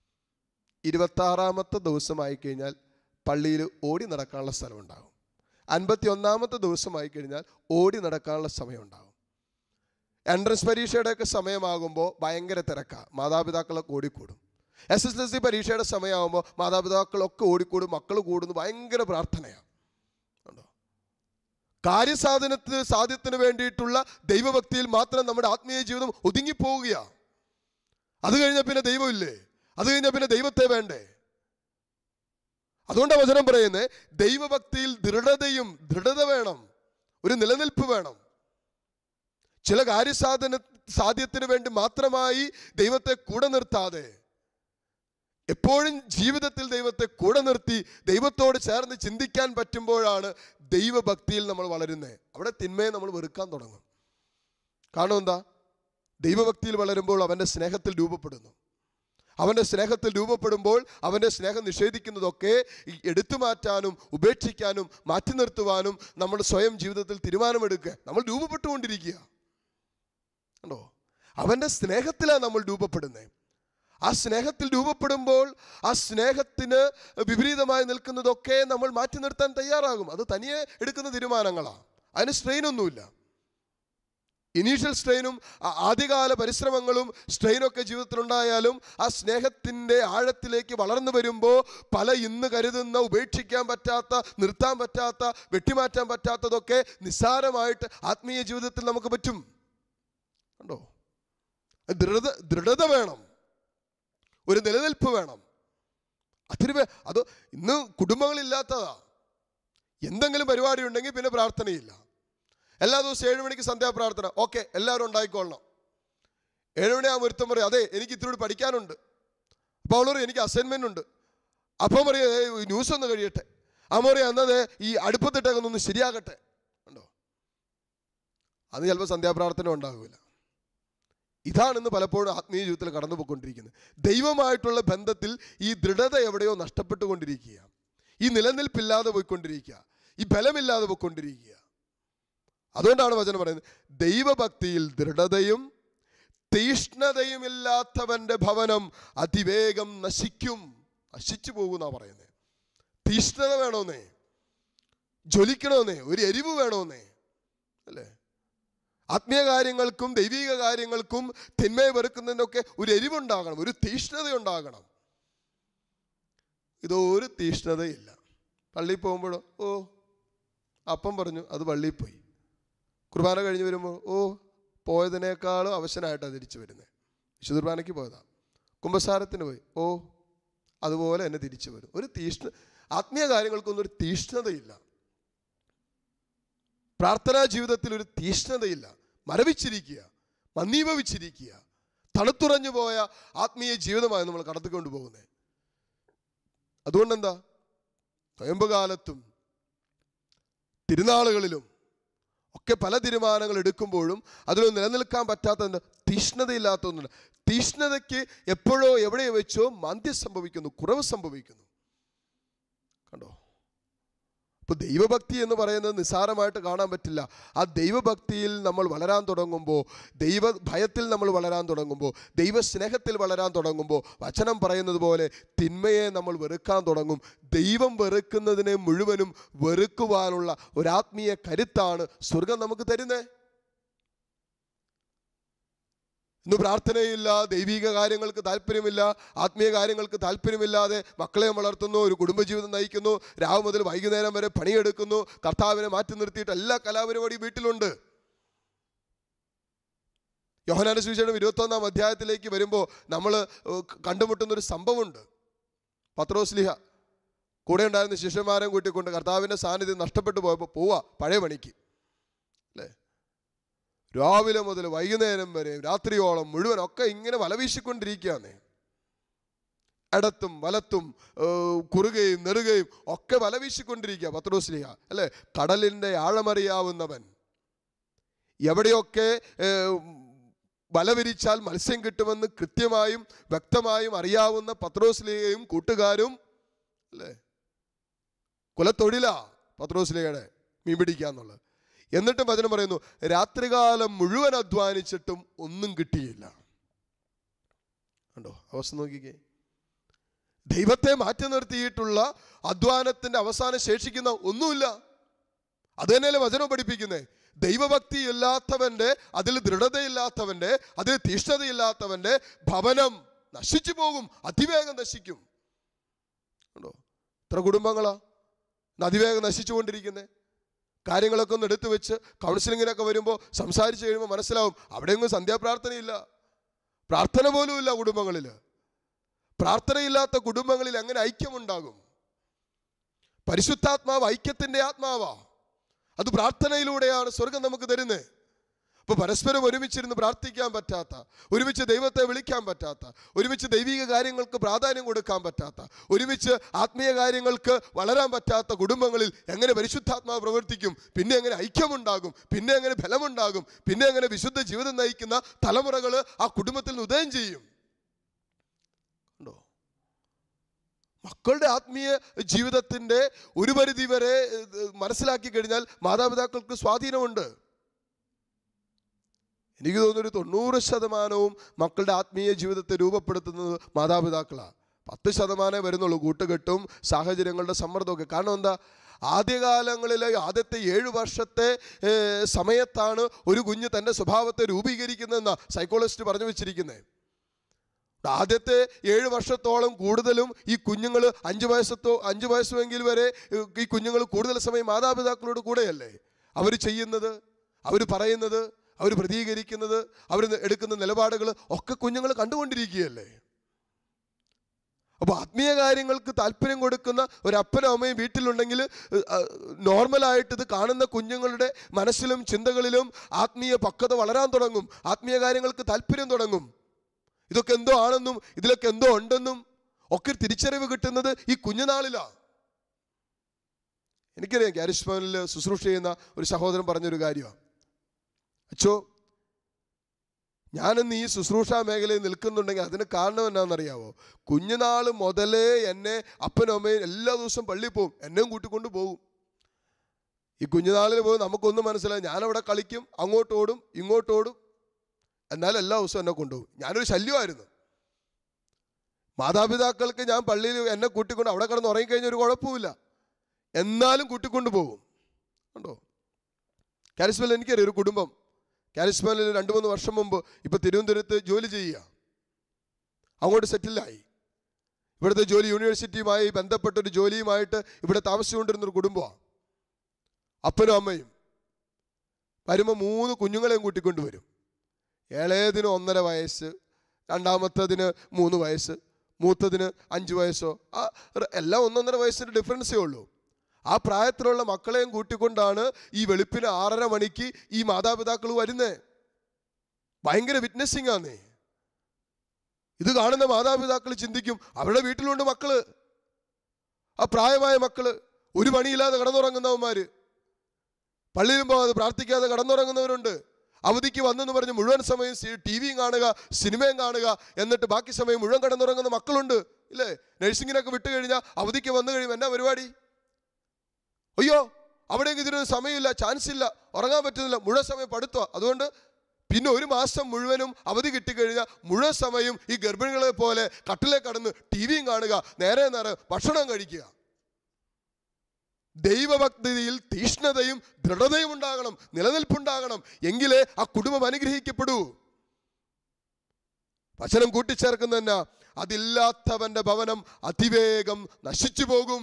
Speaker 4: 26-ാമത്തെ ദിവസമായി കഴിഞ്ഞാൽ പള്ളിയിൽ ഓടി നടക്കാനുള്ള സ്ഥലം ഉണ്ടാകും. 51-ാമത്തെ ദിവസമായി കഴിഞ്ഞാൽ ഓടി നടക്കാനുള്ള സമയം ഉണ്ടാകും. എൻട്രൻസ് പരീക്ഷയുടെയൊക്കെ സമയമാകുമ്പോൾ ഭയങ്കര തിരക്കാണ്, മാതാപിതാക്കളൊക്കെ ഓടിക്കൂടും. SSLC പരീക്ഷയുടെ സമയമാകുമ്പോൾ മാതാപിതാക്കളൊക്കെ ഓടിക്കൂടും, മക്കൾ കൂടുന്നു, ഭയങ്കര പ്രാർത്ഥനയാണ്. ഉണ്ടോ? സാധ്യത്തിന് വേണ്ടിയിട്ടുള്ള ദൈവഭക്തിയിൽ മാത്രം നമ്മുടെ ആത്മീയ ജീവിതം ഒതുങ്ങിപ്പോവുകയാണ്. അത് കഴിഞ്ഞാൽ പിന്നെ ദൈവമില്ലേ? അത് കഴിഞ്ഞാൽ പിന്നെ ദൈവത്തെ വേണ്ടേ? അതുകൊണ്ടാണ് വചനം പറയുന്നത്, ദൈവഭക്തിയിൽ ദൃഢത വേണം, ഒരു നിലനിൽപ്പ് വേണം. ചില സാധ്യത്തിന് വേണ്ടി മാത്രമായി ദൈവത്തെ കൂടെ നിർത്താതെ എപ്പോഴും ജീവിതത്തിൽ ദൈവത്തെ കൂടെ നിർത്തി ദൈവത്തോട് ചേർന്ന് ചിന്തിക്കാൻ പറ്റുമ്പോഴാണ് ദൈവഭക്തിയിൽ നമ്മൾ വളരുന്നത്. അവിടെ തിന്മയെ നമ്മൾ വെറുക്കാൻ തുടങ്ങും. കാരണം എന്താ? ദൈവഭക്തിയിൽ വളരുമ്പോൾ അവൻ്റെ സ്നേഹത്തിൽ രൂപപ്പെടുന്നു. അവൻ്റെ സ്നേഹത്തിൽ രൂപപ്പെടുമ്പോൾ അവൻ്റെ സ്നേഹം നിഷേധിക്കുന്നതൊക്കെ എടുത്തു മാറ്റാനും ഉപേക്ഷിക്കാനും മാറ്റി നിർത്തുവാനും നമ്മൾ സ്വയം ജീവിതത്തിൽ തീരുമാനമെടുക്കുക. നമ്മൾ രൂപപ്പെട്ടുകൊണ്ടിരിക്കുക. ഉണ്ടോ? അവൻ്റെ സ്നേഹത്തിലാണ് നമ്മൾ രൂപപ്പെടുന്നത്. ആ സ്നേഹത്തിൽ രൂപപ്പെടുമ്പോൾ ആ സ്നേഹത്തിന് വിപരീതമായി നിൽക്കുന്നതൊക്കെ നമ്മൾ മാറ്റി നിർത്താൻ തയ്യാറാകും. അത് തനിയെ എടുക്കുന്ന തീരുമാനങ്ങളാണ്. അതിന് സ്ട്രെയിനൊന്നുമില്ല. ഇനീഷ്യൽ സ്ട്രെയിനും ആദ്യകാല പരിശ്രമങ്ങളും സ്ട്രെയിനൊക്കെ ജീവിതത്തിലുണ്ടായാലും ആ സ്നേഹത്തിൻ്റെ ആഴത്തിലേക്ക് വളർന്നു വരുമ്പോൾ പല ഇന്ന് കരുതുന്ന ഉപേക്ഷിക്കാൻ പറ്റാത്ത, നിർത്താൻ പറ്റാത്ത, വെട്ടിമാറ്റാൻ പറ്റാത്തതൊക്കെ നിസ്സാരമായിട്ട് ആത്മീയ ജീവിതത്തിൽ നമുക്ക് പറ്റും. കണ്ടോ? ദൃഢത വേണം, ഒരു നിലനിൽപ്പ് വേണം. അത് ഇന്ന് കുടുംബങ്ങളില്ലാത്തതാ. എന്തെങ്കിലും പരിപാടി ഉണ്ടെങ്കിൽ പിന്നെ പ്രാർത്ഥനയില്ല. എല്ലാ ദിവസവും 7 മണിക്ക് സന്ധ്യാപ്രാർത്ഥന, ഓക്കെ എല്ലാവരും ഉണ്ടായിക്കൊള്ളണം. 7 മണിയാകുമ്പോൾ ഒരുത്തം പറയും, അതെ എനിക്ക് ഇത്തിരി പഠിക്കാനുണ്ട്. അപ്പോൾ അവൾ പറയും എനിക്ക് അസൈൻമെൻ്റ് ഉണ്ട്. അപ്പം പറയും ന്യൂസ് ഒന്ന് കഴിയട്ടെ. അമ്മ പറയും എന്നത് ഈ അടുപ്പത്തിട്ടൊക്കെ ഒന്ന് ശരിയാകട്ടെ. ഉണ്ടോ? അത് ചിലപ്പോൾ സന്ധ്യാപ്രാർത്ഥന ഉണ്ടാകില്ല. ഇതാണിന്ന് പലപ്പോഴും ആത്മീയ ജീവിതത്തിൽ കടന്നു പോയിക്കൊണ്ടിരിക്കുന്നത്. ദൈവമായിട്ടുള്ള ബന്ധത്തിൽ ഈ ദൃഢത എവിടെയോ നഷ്ടപ്പെട്ടുകൊണ്ടിരിക്കുക, ഈ നിലനിൽപ്പില്ലാതെ പോയിക്കൊണ്ടിരിക്കുക, ഈ ബലമില്ലാതെ പോയിക്കൊണ്ടിരിക്കുക. അതുകൊണ്ടാണ് വചനം പറയുന്നത്, ദൈവഭക്തിയിൽ ദൃഢതയും തീഷ്ണതയും ഇല്ലാത്തവൻ്റെ ഭവനം അതിവേഗം നശിച്ചു പോകുന്നാണ് പറയുന്നത്. തീഷ്ണത വേണമെന്നേ, ജ്വലിക്കണമെന്നേ, ഒരു എരിവ് വേണമെന്നേ, അല്ലേ? ആത്മീയ കാര്യങ്ങൾക്കും ദൈവിക കാര്യങ്ങൾക്കും തിന്മയെ വെറുക്കുന്നതിനൊക്കെ ഒരു എരിവുണ്ടാകണം, ഒരു തീഷ്ണതയുണ്ടാകണം. ഇതൊരു തീഷ്ണതയില്ല. പള്ളിയിൽ പോകുമ്പോഴോ അപ്പം പറഞ്ഞു അത് പള്ളിയിൽ പോയി. കുർബാന കഴിഞ്ഞ് വരുമ്പോൾ പോയതിനേക്കാളും അവശനായിട്ടാണ് തിരിച്ചു വരുന്നത്. വിശുദ്ധ കുർബാനയ്ക്ക് പോയതാ, കുമ്പസാരത്തിന് പോയി, ഓ അതുപോലെ എന്നെ തിരിച്ചു വരും. ഒരു ആത്മീയ കാര്യങ്ങൾക്കൊന്നും ഒരു തീഷ്ണതയില്ല. പ്രാർത്ഥനാ ജീവിതത്തിൽ ഒരു തീഷ്ണതയില്ല. മരവിച്ചിരിക്കുക, മന്ദീഭവിച്ചിരിക്കുക, തണുത്തുറഞ്ഞു പോയ ആത്മീയ ജീവിതമായി നമ്മൾ കടത്തിക്കൊണ്ട് പോകുന്നത്. അതുകൊണ്ടെന്താ, നോയമ്പുകാലത്തും തിരുനാളുകളിലും ഒക്കെ പല തീരുമാനങ്ങൾ എടുക്കുമ്പോഴും അതിലൊന്നും നിലനിൽക്കാൻ പറ്റാത്തതുണ്ട്, തീഷ്ണതയില്ലാത്തതുണ്ട്. തീഷ്ണതയ്ക്ക് എപ്പോഴോ എവിടെയോ വെച്ചോ മാന്ദ്യം സംഭവിക്കുന്നു, കുറവ് സംഭവിക്കുന്നു. കണ്ടോ? ഇപ്പോൾ ദൈവഭക്തി എന്ന് പറയുന്നത് നിസ്സാരമായിട്ട് കാണാൻ പറ്റില്ല. ആ ദൈവഭക്തിയിൽ നമ്മൾ വളരാൻ തുടങ്ങുമ്പോൾ, ദൈവഭയത്തിൽ നമ്മൾ വളരാൻ തുടങ്ങുമ്പോൾ, ദൈവസ്നേഹത്തിൽ വളരാൻ തുടങ്ങുമ്പോൾ, വചനം പറയുന്നത് പോലെ തിന്മയെ നമ്മൾ വെറുക്കാൻ തുടങ്ങും. ദൈവം വെറുക്കുന്നതിനെ മുഴുവനും വെറുക്കുവാനുള്ള ഒരാത്മീയ കരുത്താണ് സ്വർഗം നമുക്ക് തരുന്നത്. ഇന്ന് പ്രാർത്ഥനയില്ല, ദൈവിക കാര്യങ്ങൾക്ക് താല്പര്യമില്ല, ആത്മീയ കാര്യങ്ങൾക്ക് താല്പര്യമില്ലാതെ മക്കളെ വളർത്തുന്നു, ഒരു കുടുംബജീവിതം നയിക്കുന്നു, രാവ് മുതൽ വൈകുന്നേരം വരെ പണിയെടുക്കുന്നു, കർത്താവിനെ മാറ്റി നിർത്തിയിട്ട് എല്ലാ കലാപരിപാടിയും വീട്ടിലുണ്ട്. യോഹന്നാന്റെ സുവിശേഷം 21-ാം അധ്യായത്തിലേക്ക് വരുമ്പോൾ നമ്മൾ കണ്ടുമുട്ടുന്നൊരു സംഭവമുണ്ട്. പത്രോസ്ലീഹ കൂടെ ഉണ്ടായിരുന്ന ശിഷ്യന്മാരെ കൂട്ടിക്കൊണ്ട് കർത്താവിൻ്റെ സാന്നിധ്യം നഷ്ടപ്പെട്ടു പോയപ്പോൾ പോവാ പഴയ പണിക്ക്, അല്ലേ? രാവിലെ മുതൽ വൈകുന്നേരം വരെ രാത്രിയോളം മുഴുവൻ ഒക്കെ ഇങ്ങനെ വലവീശിക്കൊണ്ടിരിക്കുകയാണ്. ഇടത്തും വലത്തും കുറുകയും നെറുകയും ഒക്കെ വലവീശിക്കൊണ്ടിരിക്കുക പത്രോസ്ലീഹ, അല്ലേ? കടലിൻ്റെ ആഴമറിയാവുന്നവൻ, എവിടെയൊക്കെ വല വിരിച്ചാൽ മത്സ്യം കിട്ടുമെന്ന് കൃത്യമായും വ്യക്തമായും അറിയാവുന്ന പത്രോസ്ലീഹയും കൂട്ടുകാരും, അല്ലേ? കുലത്തൊഴിലാ പത്രോസ്ലീഹയുടെ മീൻ പിടിക്കാന്നുള്ളത്. എന്നിട്ടും വചനം പറയുന്നു, രാത്രികാലം മുഴുവൻ അധ്വാനിച്ചിട്ടും ഒന്നും കിട്ടിയില്ല. കണ്ടോ അവസ്ഥ നോക്കിക്കേ. ദൈവത്തെ മാറ്റി നിർത്തിയിട്ടുള്ള അധ്വാനത്തിൻ്റെ അവസാനം ശേഷിക്കുന്ന ഒന്നുമില്ല. അത് തന്നെയല്ലേ വചനം പഠിപ്പിക്കുന്നത്. ദൈവഭക്തി ഇല്ലാത്തവൻ്റെ, അതിൽ ദൃഢതയില്ലാത്തവൻ്റെ, അതിൽ തീഷ്ണതയില്ലാത്തവൻ്റെ ഭവനം നശിച്ചു പോകും, അതിവേഗം നശിക്കും. കണ്ടോ എത്ര കുടുംബങ്ങളാ അതിവേഗം നശിച്ചുകൊണ്ടിരിക്കുന്നത്. കാര്യങ്ങളൊക്കെ ഒന്ന് എടുത്തു വെച്ച് കൗൺസിലിങ്ങിനൊക്കെ വരുമ്പോൾ സംസാരിച്ച് കഴിയുമ്പോൾ മനസ്സിലാവും അവിടെയൊന്നും സന്ധ്യാപ്രാർത്ഥനയില്ല, പ്രാർത്ഥന പോലും ഇല്ല കുടുംബങ്ങളിൽ. പ്രാർത്ഥനയില്ലാത്ത കുടുംബങ്ങളിൽ എങ്ങനെ ഐക്യമുണ്ടാകും? പരിശുദ്ധാത്മാവ് ഐക്യത്തിൻ്റെ ആത്മാവാ. അത് പ്രാർത്ഥനയിലൂടെയാണ് സ്വർഗം നമുക്ക് തരുന്നത്. അപ്പോൾ പരസ്പരം ഒരുമിച്ചിരുന്ന് പ്രാർത്ഥിക്കാൻ പറ്റാത്ത, ഒരുമിച്ച് ദൈവത്തെ വിളിക്കാൻ പറ്റാത്ത, ഒരുമിച്ച് ദൈവിക കാര്യങ്ങൾക്ക് പ്രാധാന്യം കൊടുക്കാൻ പറ്റാത്ത, ഒരുമിച്ച് ആത്മീയ കാര്യങ്ങൾക്ക് വളരാൻ പറ്റാത്ത കുടുംബങ്ങളിൽ എങ്ങനെ പരിശുദ്ധാത്മാവ് പ്രവർത്തിക്കും? പിന്നെ എങ്ങനെ ഐക്യമുണ്ടാകും? പിന്നെ എങ്ങനെ ബലമുണ്ടാകും? പിന്നെ എങ്ങനെ വിശുദ്ധ ജീവിതം നയിക്കുന്ന തലമുറകൾ ആ കുടുംബത്തിൽ നിന്ന് ഉദയം ചെയ്യും? ഉണ്ടോ? മക്കളുടെ ആത്മീയ ജീവിതത്തിൻ്റെ ഒരു പരിധി വരെ മനസ്സിലാക്കി കഴിഞ്ഞാൽ മാതാപിതാക്കൾക്ക് സ്വാധീനമുണ്ട്. എനിക്ക് തോന്നുന്നൊരു 90% മക്കളുടെ ആത്മീയ ജീവിതത്തെ രൂപപ്പെടുത്തുന്നത് മാതാപിതാക്കളാണ്. 10% വരുന്നുള്ളൂ കൂട്ടുകെട്ടും സാഹചര്യങ്ങളുടെ സമ്മർദ്ദമൊക്കെ. കാരണം എന്താ, ആദ്യകാലങ്ങളിലെ ആദ്യത്തെ 7 വർഷത്തെ സമയത്താണ് ഒരു കുഞ്ഞ് തൻ്റെ സ്വഭാവത്തെ രൂപീകരിക്കുന്നതെന്നാണ് സൈക്കോളജിസ്റ്റ് പറഞ്ഞു വെച്ചിരിക്കുന്നത്. ആദ്യത്തെ 7 വർഷത്തോളം കൂടുതലും ഈ കുഞ്ഞുങ്ങൾ 5 വയസ്സുമെങ്കിൽ വരെ ഈ കുഞ്ഞുങ്ങൾ കൂടുതൽ സമയം മാതാപിതാക്കളോട് കൂടെയല്ലേ. അവർ ചെയ്യുന്നത്, അവർ പറയുന്നത്, അവർ പ്രതികരിക്കുന്നത്, അവർ എടുക്കുന്ന നിലപാടുകൾ ഒക്കെ കുഞ്ഞുങ്ങൾ കണ്ടുകൊണ്ടിരിക്കുകയല്ലേ. അപ്പോൾ ആത്മീയ കാര്യങ്ങൾക്ക് താല്പര്യം കൊടുക്കുന്ന ഒരപ്പനും അമ്മയും വീട്ടിലുണ്ടെങ്കിൽ നോർമലായിട്ട് ഇത് കാണുന്ന കുഞ്ഞുങ്ങളുടെ മനസ്സിലും ചിന്തകളിലും ആത്മീയ പക്വത വളരാൻ തുടങ്ങും, ആത്മീയ കാര്യങ്ങൾക്ക് താല്പര്യം തുടങ്ങും. ഇതൊക്കെ എന്തോ ആണെന്നും ഇതിലൊക്കെ എന്തോ ഉണ്ടെന്നും ഒക്കെ തിരിച്ചറിവ് കിട്ടുന്നത് ഈ കുഞ്ഞുനാളിലാണ്. എനിക്കറിയാം, ചാരിസ് ഭവനിൽ ശുശ്രൂഷ ചെയ്യുന്ന ഒരു സഹോദരൻ പറഞ്ഞൊരു കാര്യമാണ്, അച്ചോ ഞാനിന്ന് ഈ ശുശ്രൂഷാ മേഖലയിൽ നിൽക്കുന്നുണ്ടെങ്കിൽ അതിന് കാരണം എന്നാണെന്നറിയാവോ? കുഞ്ഞുനാൾ മുതലേ എന്നെ അപ്പനും അമ്മയും എല്ലാ ദിവസവും പള്ളിയിൽ പോകും, എന്നെയും കൂട്ടിക്കൊണ്ട് പോകും. ഈ കുഞ്ഞുനാളിൽ പോയി നമുക്കൊന്നും മനസ്സിലായി, ഞാനവിടെ കളിക്കും, അങ്ങോട്ടോടും ഇങ്ങോട്ടോടും, എന്നാലും എല്ലാ ദിവസവും എന്നെ കൊണ്ടുപോകും. ഞാനൊരു ശല്യമായിരുന്നു. മാതാപിതാക്കൾക്ക് ഞാൻ പള്ളിയിൽ എന്നെ കൂട്ടിക്കൊണ്ട് അവിടെ കിടന്ന് ഉറങ്ങിക്കഴിഞ്ഞാൽ ഒരു കുഴപ്പമില്ല, എന്നാലും കൂട്ടിക്കൊണ്ട് പോകും. കണ്ടോ? കാരിസ്മയിൽ എനിക്കറിയാം ഒരു കുടുംബം, കാരിസ്മയിൽ 2-3 വർഷം മുമ്പ് ഇപ്പോൾ തിരുവനന്തപുരത്ത് ജോലി ചെയ്യുക, അങ്ങോട്ട് സെറ്റിലായി. ഇവിടുത്തെ ജോലി യൂണിവേഴ്സിറ്റിയുമായി ബന്ധപ്പെട്ടൊരു ജോലിയുമായിട്ട് ഇവിടെ താമസിച്ചുകൊണ്ടിരുന്നൊരു കുടുംബമാണ്. അപ്പനും അമ്മയും വരുമ്പോൾ 3 കുഞ്ഞുങ്ങളെയും കൂട്ടിക്കൊണ്ട് വരും. ഇളയതിന് 1.5 വയസ്സ്, രണ്ടാമത്തതിന് 3 വയസ്സ്, മൂത്തതിന് 5 വയസ്സോ, എല്ലാം 1.5 വയസ്സിൻ്റെ ഡിഫറൻസേ ഉള്ളൂ. ആ പ്രായത്തിലുള്ള മക്കളെയും കൂട്ടിക്കൊണ്ടാണ് ഈ വെളുപ്പിന് 6:30 മണിക്ക് ഈ മാതാപിതാക്കൾ വരുന്നേ. ഭയങ്കര വിറ്റ്നസിംഗ് ആന്നേ. ഇത് കാണുന്ന മാതാപിതാക്കൾ ചിന്തിക്കും, അവരുടെ വീട്ടിലുണ്ട് മക്കള്, ആ പ്രായമായ മക്കള്, ഒരു പണിയില്ലാതെ കിടന്നുറങ്ങുന്നവന്മാര്, പള്ളിയിലും പോകാതെ പ്രാർത്ഥിക്കാതെ കിടന്നുറങ്ങുന്നവരുണ്ട്. അവധിക്ക് വന്നെന്ന് പറഞ്ഞ് മുഴുവൻ സമയം TV കാണുക, സിനിമയും കാണുക, എന്നിട്ട് ബാക്കി സമയം മുഴുവൻ കിടന്നുറങ്ങുന്ന മക്കളുണ്ട് ഇല്ലേ? നഴ്സിങ്ങിനൊക്കെ വിട്ട് കഴിഞ്ഞാൽ അവധിക്ക് വന്നു കഴിയുമ്പോൾ എന്നാ പരിപാടി? അയ്യോ, അവിടേക്ക് ഇതിനൊരു സമയമില്ല, ചാൻസ് ഇല്ല, ഉറങ്ങാൻ പറ്റുന്നില്ല, മുഴുവൻ സമയം പഠിത്തം. അതുകൊണ്ട് പിന്നെ 1 മാസം മുഴുവനും അവധി കിട്ടിക്കഴിഞ്ഞാൽ മുഴുവൻ സമയം ഈ ഗർഭിണികളെ പോലെ കട്ടിലേ കടന്ന് TVയും കാണുക, നേരെ ഭക്ഷണം കഴിക്കുക. ദൈവഭക്തിയിൽ തീഷ്ണതയും ദൃഢതയും ഉണ്ടാകണം, നിലനിൽപ്പുണ്ടാകണം. എങ്കിലേ ആ കുടുംബം അനുഗ്രഹിക്കപ്പെടൂ. വചനം കൂട്ടിച്ചേർക്കുന്ന അതില്ലാത്തവന്റെ ഭവനം അതിവേഗം നശിച്ചു പോകും.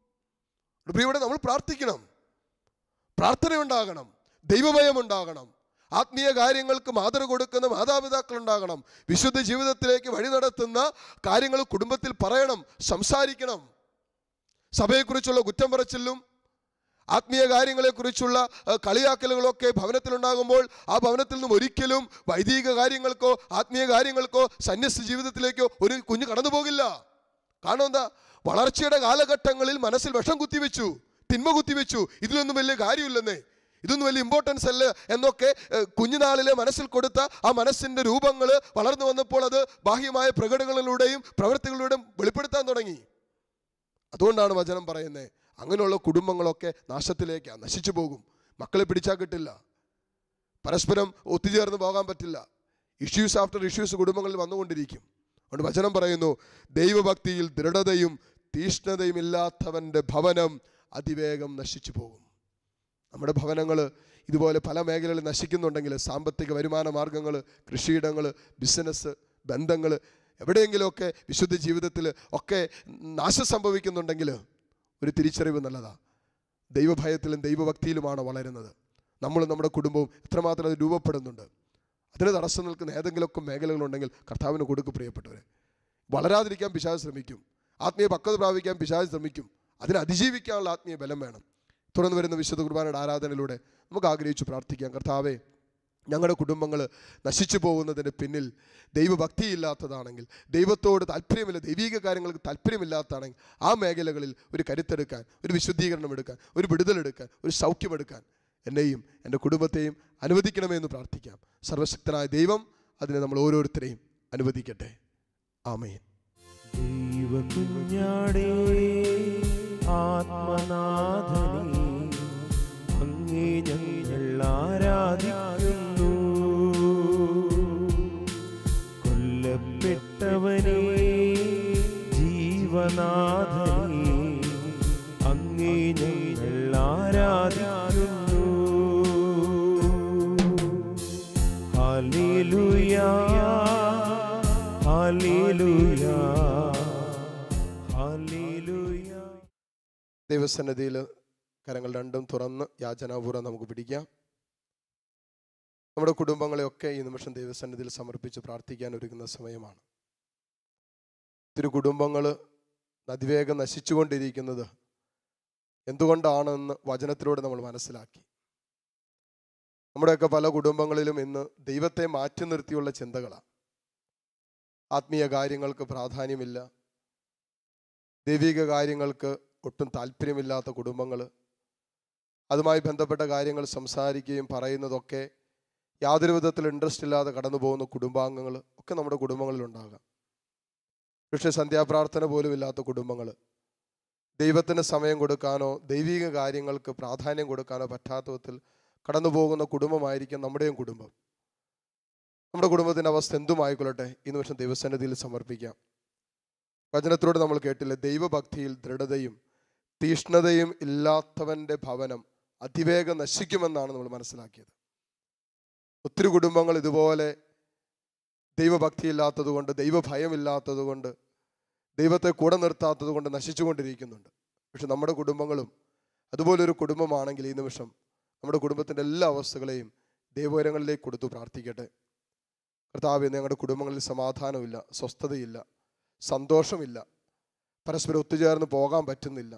Speaker 4: ഇവിടെ നമ്മൾ പ്രാർത്ഥിക്കണം, പ്രാർത്ഥന ഉണ്ടാകണം, ദൈവഭയം ഉണ്ടാകണം, ആത്മീയ കാര്യങ്ങൾക്ക് മാതൃക കൊടുക്കുന്ന മാതാപിതാക്കൾ ഉണ്ടാകണം, വിശുദ്ധ ജീവിതത്തിലേക്ക് വഴി നടത്തുന്ന കാര്യങ്ങൾ കുടുംബത്തിൽ പറയണം, സംസാരിക്കണം. സഭയെക്കുറിച്ചുള്ള കുറ്റം പറച്ചിലും ആത്മീയ കാര്യങ്ങളെക്കുറിച്ചുള്ള കളിയാക്കലുകളൊക്കെ ഭവനത്തിലുണ്ടാകുമ്പോൾ ആ ഭവനത്തിൽ നിന്നും ഒരിക്കലും വൈദിക കാര്യങ്ങൾക്കോ ആത്മീയ കാര്യങ്ങൾക്കോ സന്യസ്ത ജീവിതത്തിലേക്കോ ഒരു കുഞ്ഞ് കടന്നു പോകില്ല. കാരണം എന്താ? വളർച്ചയുടെ കാലഘട്ടങ്ങളിൽ മനസ്സിൽ വിഷം കുത്തിവെച്ചു, തിന്മ കുത്തിവെച്ചു. ഇതിലൊന്നും വലിയ കാര്യമില്ലെന്നേ, ഇതൊന്നും വലിയ ഇമ്പോർട്ടൻസ് അല്ല എന്നൊക്കെ കുഞ്ഞുനാളിലെ മനസ്സിൽ കൊടുത്ത ആ മനസ്സിൻ്റെ രൂപങ്ങൾ വളർന്നു വന്നപ്പോൾ അത് ബാഹ്യമായ പ്രകടനങ്ങളിലൂടെയും പ്രവൃത്തികളിലൂടെയും വെളിപ്പെടുത്താൻ തുടങ്ങി. അതുകൊണ്ടാണ് വചനം പറയുന്നത്, അങ്ങനെയുള്ള കുടുംബങ്ങളൊക്കെ നാശത്തിലേക്കാണ്, നശിച്ചു പോകും. മക്കളെ പിടിച്ചാൽ കിട്ടില്ല, പരസ്പരം ഒത്തുചേർന്ന് പോകാൻ പറ്റില്ല. ഇഷ്യൂസ് ആഫ്റ്റർ ഇഷ്യൂസ് കുടുംബങ്ങളിൽ വന്നുകൊണ്ടിരിക്കും. അതുകൊണ്ട് വചനം പറയുന്നു, ദൈവഭക്തിയിൽ ദൃഢതയും തീഷ്ണതയും ഇല്ലാത്തവൻ്റെ ഭവനം അതിവേഗം നശിച്ചു പോകും. നമ്മുടെ ഭവനങ്ങൾ ഇതുപോലെ പല മേഖലകളിൽ നശിക്കുന്നുണ്ടെങ്കിൽ, സാമ്പത്തിക വരുമാന മാർഗങ്ങൾ, കൃഷിയിടങ്ങൾ, ബിസിനസ്, ബന്ധങ്ങൾ, എവിടെയെങ്കിലുമൊക്കെ വിശുദ്ധ ജീവിതത്തിൽ ഒക്കെ നാശം സംഭവിക്കുന്നുണ്ടെങ്കിൽ ഒരു തിരിച്ചറിവ് നല്ലതാണ്. ദൈവഭയത്തിലും ദൈവഭക്തിയിലുമാണ് വളരുന്നത്. നമ്മളും നമ്മുടെ കുടുംബവും എത്രമാത്രം അത് രൂപപ്പെടുന്നുണ്ട്. അതിന് തടസ്സം നിൽക്കുന്ന ഏതെങ്കിലുമൊക്കെ മേഖലകളുണ്ടെങ്കിൽ കർത്താവിന് കൊടുക്കും. പ്രിയപ്പെട്ടവരെ, വളരാതിരിക്കാൻ പിശാച് ശ്രമിക്കും, ആത്മീയ പക്വത പ്രാപിക്കാൻ പിശാച് ശ്രമിക്കും. അതിനെ അതിജീവിക്കാനുള്ള ആത്മീയ ബലം വേണം. തുറന്നു വരുന്ന വിശുദ്ധ കുർബാനയുടെ ആരാധനയിലൂടെ നമുക്ക് ആഗ്രഹിച്ചു പ്രാർത്ഥിക്കാം. കർത്താവേ, ഞങ്ങളുടെ കുടുംബങ്ങൾ നശിച്ചു പോകുന്നതിന് പിന്നിൽ ദൈവഭക്തിയില്ലാത്തതാണെങ്കിൽ, ദൈവത്തോട് താല്പര്യമില്ല, ദൈവിക കാര്യങ്ങൾക്ക് താല്പര്യമില്ലാത്തതാണെങ്കിൽ ആ മേഖലകളിൽ ഒരു കരുത്തെടുക്കാൻ, ഒരു വിശുദ്ധീകരണം എടുക്കാൻ, ഒരു വിടുതലെടുക്കാൻ, ഒരു സൗഖ്യമെടുക്കാൻ എന്നെയും എൻ്റെ കുടുംബത്തെയും അനുവദിക്കണമെന്ന് പ്രാർത്ഥിക്കാം. സർവശക്തനായ ദൈവം അതിനെ നമ്മൾ ഓരോരുത്തരെയും അനുവദിക്കട്ടെ. ആമേൻ.
Speaker 1: ദൈവകുഞ്ഞാടേ ആത്മനാഥനേ, അങ്ങേ ഞങ്ങൾ ആരാധിക്കുന്നു. കൊല്ലപ്പെട്ടവനേ ജീവനാഥനേ, അങ്ങേ ഞങ്ങൾ ആരാധിക്കുന്നു. ഹല്ലേലൂയ, ഹല്ലേലൂയ, ഹല്ലേലൂയ.
Speaker 4: ദൈവസന്നിധിയിൽ കരങ്ങൾ രണ്ടും തുറന്ന് യാചനാപൂർവ്വം നമുക്ക് പിടിക്കാം. നമ്മുടെ കുടുംബങ്ങളെയൊക്കെ ഈ നിമിഷം ദൈവസന്നിധിയിൽ സമർപ്പിച്ച് പ്രാർത്ഥിക്കാൻ ഒരുങ്ങുന്ന സമയമാണ്. ഒത്തിരി കുടുംബങ്ങൾ അതിവേഗം നശിച്ചുകൊണ്ടിരിക്കുന്നത് എന്തുകൊണ്ടാണെന്ന് വചനത്തിലൂടെ നമ്മൾ മനസ്സിലാക്കി. നമ്മുടെയൊക്കെ പല കുടുംബങ്ങളിലും ഇന്ന് ദൈവത്തെ മാറ്റി നിർത്തിയുള്ള ചിന്തകളാണ്. ആത്മീയ കാര്യങ്ങൾക്ക് പ്രാധാന്യമില്ല, ദൈവിക കാര്യങ്ങൾക്ക് ഒട്ടും താല്പര്യമില്ലാത്ത കുടുംബങ്ങൾ, അതുമായി ബന്ധപ്പെട്ട കാര്യങ്ങൾ സംസാരിക്കുകയും പറയുന്നതൊക്കെ യാതൊരു വിധത്തിൽ ഇൻട്രസ്റ്റ് ഇല്ലാതെ കടന്നു പോകുന്ന കുടുംബാംഗങ്ങൾ ഒക്കെ നമ്മുടെ കുടുംബങ്ങളിലുണ്ടാകാം. പക്ഷേ സന്ധ്യാപ്രാർത്ഥന പോലും ഇല്ലാത്ത കുടുംബങ്ങൾ, ദൈവത്തിന് സമയം കൊടുക്കാനോ ദൈവിക കാര്യങ്ങൾക്ക് പ്രാധാന്യം കൊടുക്കാനോ പറ്റാത്ത വിധത്തിൽ കടന്നു പോകുന്ന കുടുംബമായിരിക്കും നമ്മുടെയും കുടുംബം. നമ്മുടെ കുടുംബത്തിൻ്റെ അവസ്ഥ എന്തുമായിക്കൊള്ളട്ടെ, ഈ നിമിഷം ദൈവസന്നിധിയിൽ സമർപ്പിക്കാം. വചനത്തിലൂടെ നമ്മൾ കേട്ടില്ലേ, ദൈവഭക്തിയിൽ ദൃഢതയും തീഷ്ണതയും ഇല്ലാത്തവൻ്റെ ഭവനം അതിവേഗം നശിക്കുമെന്നാണ് നമ്മൾ മനസ്സിലാക്കിയത്. ഒത്തിരി കുടുംബങ്ങൾ ഇതുപോലെ ദൈവഭക്തിയില്ലാത്തത് കൊണ്ട്, ദൈവഭയമില്ലാത്തത് കൊണ്ട്, ദൈവത്തെ കൂടെ നിർത്താത്തത് കൊണ്ട് നശിച്ചുകൊണ്ടിരിക്കുന്നുണ്ട്. പക്ഷെ നമ്മുടെ കുടുംബങ്ങളും അതുപോലൊരു കുടുംബമാണെങ്കിൽ ഈ നിമിഷം നമ്മുടെ കുടുംബത്തിൻ്റെ എല്ലാ അവസ്ഥകളെയും ദൈവകരങ്ങളിലേക്ക് കൊടുത്തു പ്രാർത്ഥിക്കട്ടെ. കർത്താവേ, ഞങ്ങളുടെ കുടുംബങ്ങളിൽ സമാധാനമില്ല, സ്വസ്ഥതയില്ല, സന്തോഷമില്ല, പരസ്പരം ഒത്തുചേർന്ന് പോകാൻ പറ്റുന്നില്ല.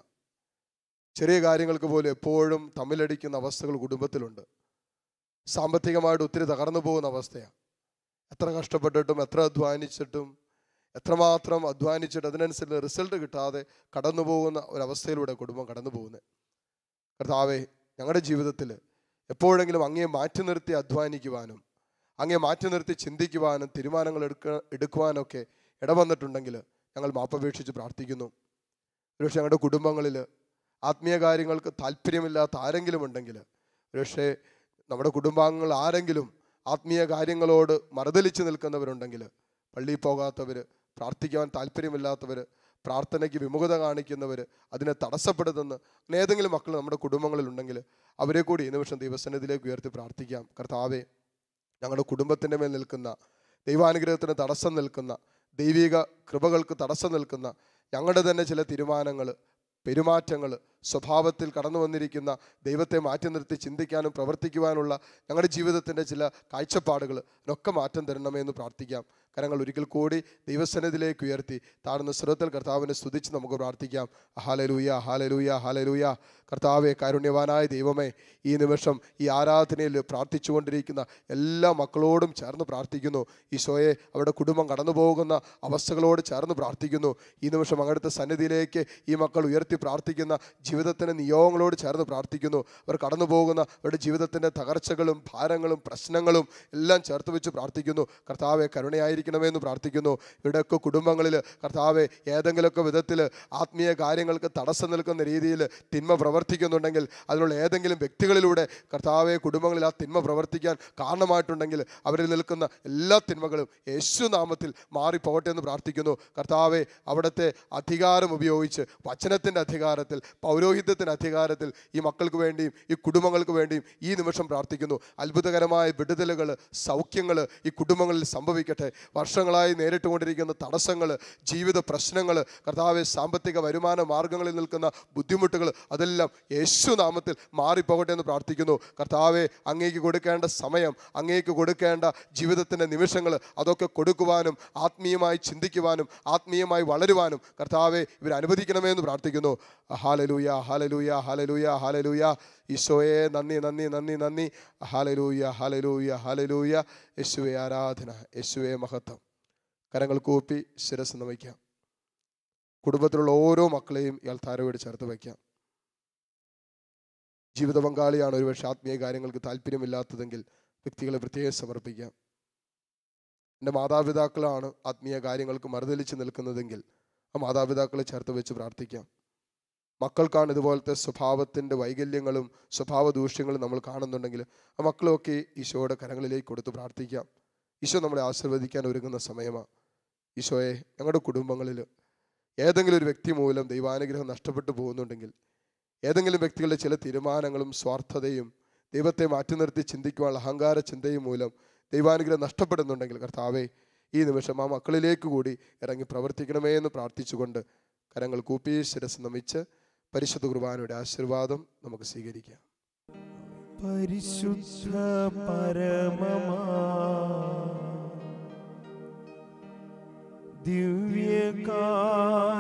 Speaker 4: ചെറിയ കാര്യങ്ങൾക്ക് പോലും എപ്പോഴും തമ്മിലടിക്കുന്ന അവസ്ഥകൾ കുടുംബത്തിലുണ്ട്. സാമ്പത്തികമായിട്ട് ഒത്തിരി തകർന്നു പോകുന്ന അവസ്ഥയാണ്. എത്ര കഷ്ടപ്പെട്ടിട്ടും എത്ര അധ്വാനിച്ചിട്ടും എത്രമാത്രം അധ്വാനിച്ചിട്ട് അതിനനുസരിച്ച് റിസൾട്ട് കിട്ടാതെ കടന്നു പോകുന്ന ഒരവസ്ഥയിലൂടെ കുടുംബം കടന്നു പോകുന്നത്. കർത്താവേ, ഞങ്ങളുടെ ജീവിതത്തിൽ എപ്പോഴെങ്കിലും അങ്ങയെ മാറ്റി നിർത്തി അധ്വാനിക്കുവാനും അങ്ങയെ മാറ്റി നിർത്തി ചിന്തിക്കുവാനും തീരുമാനങ്ങൾ എടുക്കുവാനൊക്കെ ഇടവന്നിട്ടുണ്ടെങ്കിൽ ഞങ്ങൾ മാപ്പപേക്ഷിച്ച് പ്രാർത്ഥിക്കുന്നു. ഒരുപക്ഷെ ഞങ്ങളുടെ കുടുംബങ്ങളിൽ ആത്മീയ കാര്യങ്ങൾക്ക് താല്പര്യമില്ലാത്ത ആരെങ്കിലും ഉണ്ടെങ്കിൽ, ഒരുപക്ഷെ നമ്മുടെ കുടുംബാംഗങ്ങൾ ആരെങ്കിലും ആത്മീയ കാര്യങ്ങളോട് മറുതലിച്ച് നിൽക്കുന്നവരുണ്ടെങ്കിൽ, പള്ളിയിൽ പോകാത്തവർ, പ്രാർത്ഥിക്കാൻ താല്പര്യമില്ലാത്തവർ, പ്രാർത്ഥനയ്ക്ക് വിമുഖത കാണിക്കുന്നവർ, അതിനെ തടസ്സപ്പെടുത്തുന്ന ഏതെങ്കിലും മക്കൾ നമ്മുടെ കുടുംബങ്ങളിലുണ്ടെങ്കിൽ അവരെ കൂടി ഈ നിമിഷം ദൈവസന്നിധിയിലേക്ക് ഉയർത്തി പ്രാർത്ഥിക്കാം. കർത്താവേ, ഞങ്ങളുടെ കുടുംബത്തിൻ്റെ മേൽ നിൽക്കുന്ന ദൈവാനുഗ്രഹത്തിന് തടസ്സം നിൽക്കുന്ന, ദൈവിക കൃപകൾക്ക് തടസ്സം നിൽക്കുന്ന ഞങ്ങളുടെ തന്നെ ചില തീരുമാനങ്ങൾ, പെരുമാറ്റങ്ങൾ, സ്വഭാവത്തിൽ കടന്നു വന്നിരിക്കുന്ന ദൈവത്തെ മാറ്റി നിർത്തി ചിന്തിക്കാനും പ്രവർത്തിക്കുവാനുള്ള ഞങ്ങളുടെ ജീവിതത്തിൻ്റെ ചില കാഴ്ചപ്പാടുകൾ ഒക്കെ മാറ്റം തരണമേ എന്ന് പ്രാർത്ഥിക്കാം. കരങ്ങൾ ഒരിക്കൽ കൂടി ദൈവസന്നിധിയിലേക്ക് ഉയർത്തി താഴ്ന്ന സ്വരത്തിൽ കർത്താവിനെ സ്തുതിച്ച് നമുക്ക് പ്രാർത്ഥിക്കാം. ഹല്ലേലൂയ, ഹല്ലേലൂയ, ഹല്ലേലൂയ. കർത്താവേ, കാരുണ്യവാനായ ദൈവമേ, ഈ നിമിഷം ഈ ആരാധനയിൽ പ്രാർത്ഥിച്ചുകൊണ്ടിരിക്കുന്ന എല്ലാ മക്കളോടും ചേർന്ന് പ്രാർത്ഥിക്കുന്നു. ഈശോയെ, അവരുടെ കുടുംബം കടന്നു പോകുന്ന അവസ്ഥകളോട് ചേർന്ന് പ്രാർത്ഥിക്കുന്നു. ഈ നിമിഷം അങ്ങടുത്ത സന്നിധിയിലേക്ക് ഈ മക്കൾ ഉയർത്തി പ്രാർത്ഥിക്കുന്ന ജീവിതത്തിൻ്റെ നിയോഗങ്ങളോട് ചേർന്ന് പ്രാർത്ഥിക്കുന്നു. അവർ കടന്നു പോകുന്ന അവരുടെ ജീവിതത്തിൻ്റെ തകർച്ചകളും ഭാരങ്ങളും പ്രശ്നങ്ങളും എല്ലാം ചേർത്ത് വെച്ച് പ്രാർത്ഥിക്കുന്നു. കർത്താവെ, കരുണയായിരിക്കണമെന്ന് പ്രാർത്ഥിക്കുന്നു. ഇവിടെയൊക്കെ കുടുംബങ്ങളിൽ കർത്താവെ, ഏതെങ്കിലുമൊക്കെ വിധത്തിൽ ആത്മീയ കാര്യങ്ങൾക്ക് തടസ്സം നിൽക്കുന്ന രീതിയിൽ തിന്മ പ്രവർത്തിക്കുന്നുണ്ടെങ്കിൽ, അതിനുള്ള ഏതെങ്കിലും വ്യക്തികളിലൂടെ കർത്താവെ കുടുംബങ്ങളിൽ ആ തിന്മ പ്രവർത്തിക്കാൻ കാരണമായിട്ടുണ്ടെങ്കിൽ അവരിൽ നിൽക്കുന്ന എല്ലാ തിന്മകളും യേശുനാമത്തിൽ മാറിപ്പോകട്ടെ എന്ന് പ്രാർത്ഥിക്കുന്നു. കർത്താവെ, അവിടുത്തെ അധികാരം ഉപയോഗിച്ച് വചനത്തിൻ്റെ അധികാരത്തിൽ, പൗരോഹിത്യത്തിൻ്റെ അധികാരത്തിൽ ഈ മക്കൾക്ക് വേണ്ടിയും ഈ കുടുംബങ്ങൾക്ക് വേണ്ടിയും ഈ നിമിഷം പ്രാർത്ഥിക്കുന്നു. അത്ഭുതകരമായ വിടുതലുകൾ, സൗഖ്യങ്ങൾ ഈ കുടുംബങ്ങളിൽ സംഭവിക്കട്ടെ. വർഷങ്ങളായി നേരിട്ടുകൊണ്ടിരിക്കുന്ന തടസ്സങ്ങൾ, ജീവിത പ്രശ്നങ്ങൾ, കർത്താവെ, സാമ്പത്തിക വരുമാന മാർഗങ്ങളിൽ നിൽക്കുന്ന ബുദ്ധിമുട്ടുകൾ, അതെല്ലാം യേശുനാമത്തിൽ മാറിപ്പോകട്ടെ എന്ന് പ്രാർത്ഥിക്കുന്നു. കർത്താവെ, അങ്ങേക്ക് കൊടുക്കേണ്ട സമയം, അങ്ങേക്ക് കൊടുക്കേണ്ട ജീവിതത്തിൻ്റെ നിമിഷങ്ങൾ അതൊക്കെ കൊടുക്കുവാനും ആത്മീയമായി ചിന്തിക്കുവാനും ആത്മീയമായി വളരുവാനും കർത്താവെ ഇവർ അനുവദിക്കണമേ എന്ന് പ്രാർത്ഥിക്കുന്നു. ഹല്ലേലൂയ, ഹല്ലേലൂയ, ഹല്ലേലൂയ, ഹല്ലേലൂയ. ഈശോയെ, നന്ദി, നന്ദി, നന്ദി, നന്ദി. ഹല്ലേലൂയ, ഹല്ലേലൂയ, ഹല്ലേലൂയ. യേശുവേ ആരാധന, യേശുവേ മഹത്വം. കരങ്ങൾ കൂപ്പി ശിരസ് നമിക്കാം. കുടുംബത്തിലുള്ള ഓരോ മക്കളെയും ഇയാൾ താരവോട് ചേർത്ത് വയ്ക്കാം. ജീവിത പങ്കാളിയാണ് ഒരുപക്ഷെ ആത്മീയ കാര്യങ്ങൾക്ക് താല്പര്യമില്ലാത്തതെങ്കിൽ വ്യക്തികളെ പ്രത്യേകം സമർപ്പിക്കാം. എൻ്റെ മാതാപിതാക്കളാണ് ആത്മീയ കാര്യങ്ങൾക്ക് മറുതലിച്ച് നിൽക്കുന്നതെങ്കിൽ ആ മാതാപിതാക്കളെ ചേർത്ത് വെച്ച് പ്രാർത്ഥിക്കാം. മക്കൾക്കാണ് ഇതുപോലത്തെ സ്വഭാവത്തിൻ്റെ വൈകല്യങ്ങളും സ്വഭാവ ദൂഷ്യങ്ങളും നമ്മൾ കാണുന്നുണ്ടെങ്കിൽ ആ മക്കളൊക്കെ ഈശോയുടെ കരങ്ങളിലേക്ക് കൊടുത്ത് പ്രാർത്ഥിക്കാം. ഈശോ നമ്മളെ ആശീർവദിക്കാൻ ഒരുങ്ങുന്ന സമയമാണ്. ഈശോയെ, ഞങ്ങളുടെ കുടുംബങ്ങളിൽ ഏതെങ്കിലും ഒരു വ്യക്തി മൂലം ദൈവാനുഗ്രഹം നഷ്ടപ്പെട്ടു പോകുന്നുണ്ടെങ്കിൽ, ഏതെങ്കിലും വ്യക്തികളുടെ ചില തീരുമാനങ്ങളും സ്വാർത്ഥതയും ദൈവത്തെ മാറ്റി നിർത്തി ചിന്തിക്കുവാനുള്ള അഹങ്കാര ചിന്തയും മൂലം ദൈവാനുഗ്രഹം നഷ്ടപ്പെടുന്നുണ്ടെങ്കിൽ, കർത്താവേ, ഈ നിമിഷം ആ മക്കളിലേക്ക് കൂടി ഇറങ്ങി പ്രവർത്തിക്കണമേ എന്ന് പ്രാർത്ഥിച്ചുകൊണ്ട് കരങ്ങൾ കൂപ്പി ശിരസ് നമിച്ച് പരിശുദ്ധ കുർബാനയുടെ ആശീർവാദം നമുക്ക് സ്വീകരിക്കാം.
Speaker 1: പരിശുദ്ധ പരമമാ ദിവ്യകാരുണ്യമേ,